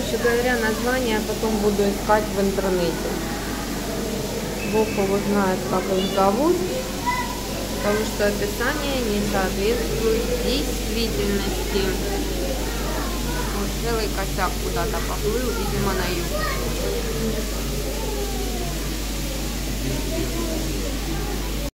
Короче говоря, название потом буду искать в интернете. Бог его знает, как их зовут, потому что описание не соответствует действительности. Вот целый косяк куда-то поплыл, видимо, на юг.